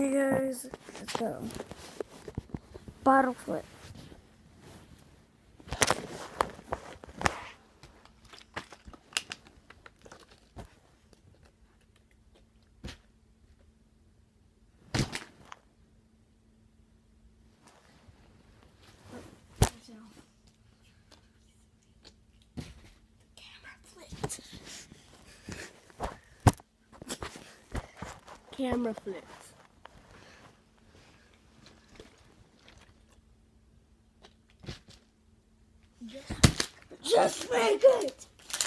Hey guys, let's go. Bottle flip. Camera flips. Just make it!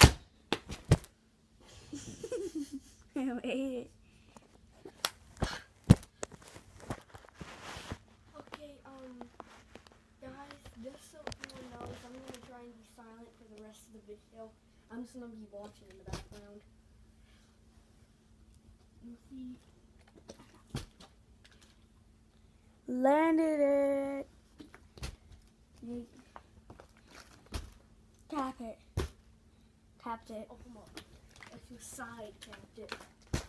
I made it. Okay, guys, just so everyone knows, I'm gonna try and be silent for the rest of the video. I'm just gonna be watching in the background. You'll see. Landed it. Tap it. Tapped it. Oh, come on. If you side tapped it.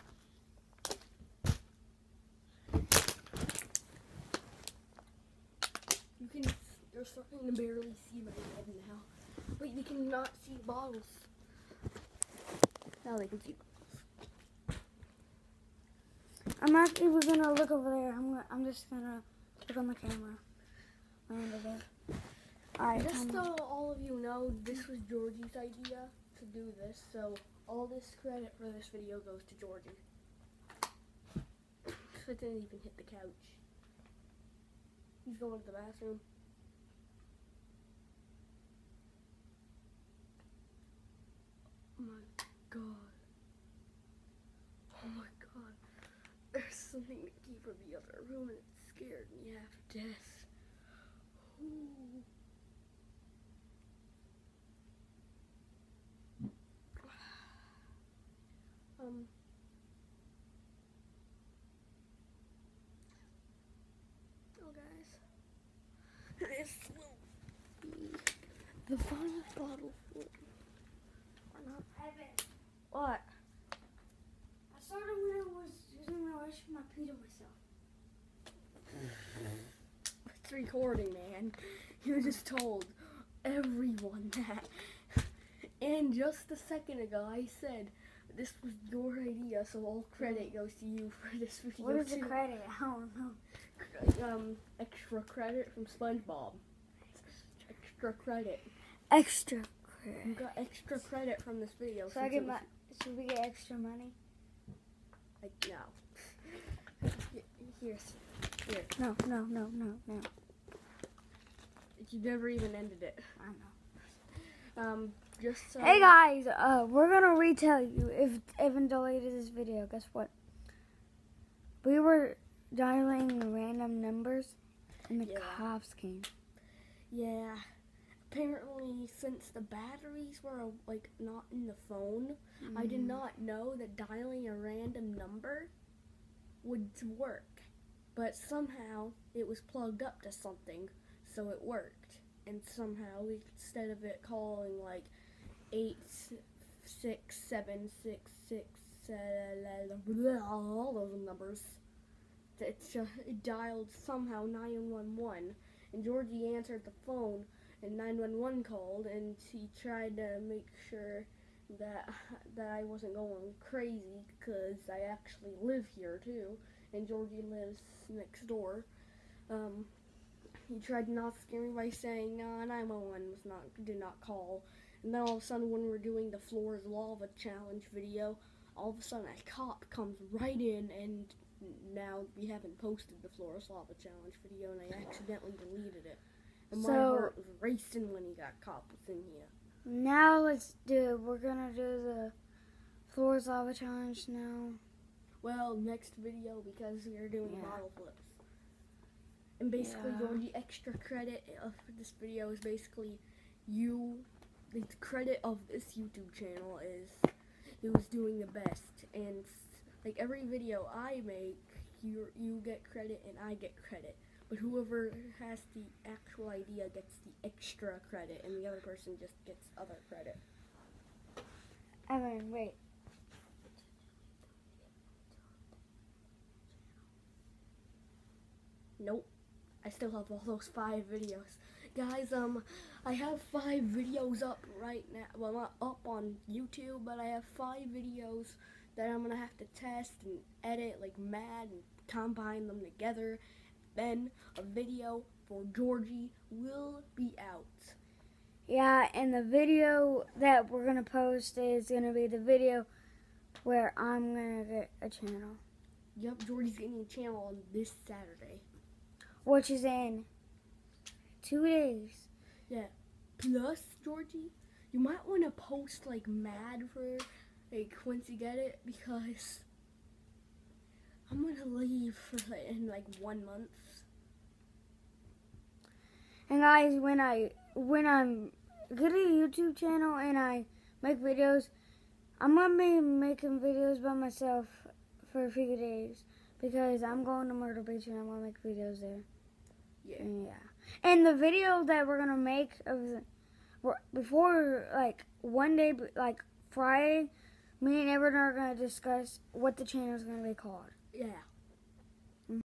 You're starting to barely see my head now. Wait, they cannot see bottles. Now they can see bottles. I'm actually gonna look over there. I'm just gonna look on the camera. Landed it. Alright. Just so all of you know, this was Georgie's idea to do this, so all this credit for this video goes to Georgie. It didn't even hit the couch. He's going to the bathroom. Oh my god. Oh my god. There's something to keep from the other room and it scared me half to death. Ooh. Oh guys. This will be the final bottle flip. Or not. Evan, What? I started when I was using my wish for my pee to myself. It's recording, man. You just told everyone that. And just a second ago, I said this was your idea, so all credit goes to you for this video. What is the too. credit? I don't know. Extra credit from SpongeBob. Extra credit. Extra You credit. got extra credit from this video. So I get should we get extra money? Like, no. Here. No. You never even ended it. I know. Just so. Hey guys, we're gonna retell you if Evan deleted this video. Guess what? We were dialing random numbers, and the cops came. Yeah. Apparently, since the batteries were like not in the phone, I did not know that dialing a random number would work. But somehow it was plugged up to something, so it worked. And somehow, instead of it calling like 86766 all those numbers, it dialed somehow 911, and Georgie answered the phone, and 911 called, and he tried to make sure that I wasn't going crazy, because I actually live here too, and Georgie lives next door. He tried not to scare me by saying, no, 911 did not call. And then all of a sudden, when we're doing the Floor is Lava challenge video, all of a sudden a cop comes right in, and now we haven't posted the Floor is Lava challenge video, and I accidentally deleted it. And my heart was racing when cop was in here. Now we're gonna do the Floor is Lava challenge now. Well, next video, because we are doing bottle flips. And basically, Georgie, extra credit for this video is basically the credit of this YouTube channel is who's doing the best. And like every video I make, you get credit and I get credit. But whoever has the actual idea gets the extra credit, and the other person just gets other credit. Evan, wait. Nope. I still have all those 5 videos. Guys, I have 5 videos up right now. Well, not up on YouTube, but I have 5 videos that I'm gonna have to test and edit like mad and combine them together. Then a video for Georgie will be out. Yeah, and the video that we're gonna post is gonna be the video where I'm gonna get a channel, Yep, Georgie's getting a channel on this Saturday. which is in 2 days. Yeah. Plus, Georgie, you might want to post like mad for like once you get it, because I'm gonna leave for in like 1 month. And guys, when I'm get a YouTube channel and I make videos, I'm gonna be making videos by myself for a few days because I'm going to Myrtle Beach and I'm gonna make videos there. Yeah. And the video that we're gonna make before like one day, like Friday, me and Everett are gonna discuss what the channel is gonna be called. Yeah.